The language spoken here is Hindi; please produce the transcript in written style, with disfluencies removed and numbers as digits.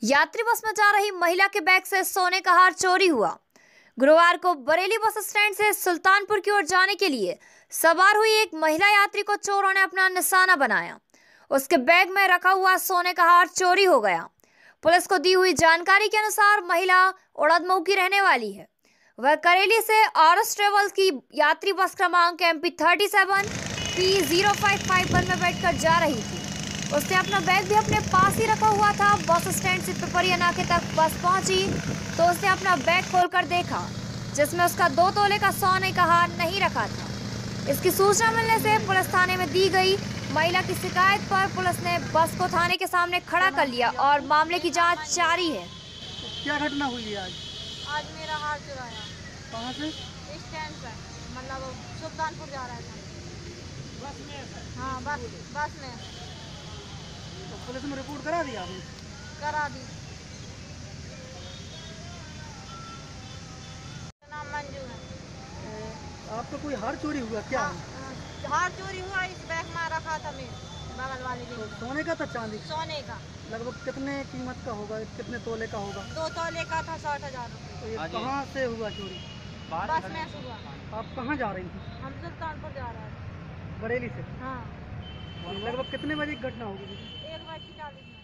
यात्री बस में जा रही महिला के बैग से सोने का हार चोरी हुआ। गुरुवार को बरेली बस स्टैंड से सुल्तानपुर की ओर जाने के लिए सवार हुई एक महिला यात्री को चोरों ने अपना निशाना बनाया। उसके बैग में रखा हुआ सोने का हार चोरी हो गया। पुलिस को दी हुई जानकारी के अनुसार महिला उड़दमऊ की रहने वाली है। वह करेली से आरएस ट्रेवल्स की यात्री बस क्रमांक MP37 P0551 में बैठकर जा रही थी। उसने अपना बैग भी अपने पास ही रखा हुआ था। बस स्टैंड से पिपरिया नाके तक बस पहुंची तो उसने अपना बैग खोलकर देखा, जिसमें उसका 2 तोले का सोने का हार नहीं रखा था। इसकी सूचना मिलने से पुलिस थाने में दी गई। महिला की शिकायत पर पुलिस ने बस को थाने के सामने खड़ा कर लिया और मामले की जांच जारी है। क्या घटना हुई है आज? आज मेरा हार चुराया। कहाँ से? स्टैंड पर, मतलब सुल्तानपुर जा रहा था। बस में? हाँ, बस में। तो पुलिस में रिपोर्ट करा दिया आपने? करा दी। नाम मंजू है। आपका कोई हार चोरी हुआ क्या? हार चोरी हुआ, इस बैग में रखा था मेरे बगल वाले तो दिन। सोने का था चांदी का? सोने का। लगभग कितने कीमत का होगा, कितने तोले का होगा? 2 तोले का था, 60,000 रुपये। तो ये कहाँ से हुआ चोरी? बस में से हुआ। आप कहाँ जा रही थी? हम सुल्तानपुर जा रहे थे। बरेली से? हाँ। लगभग कितने बजे की घटना होगी? 1:40 मिनट।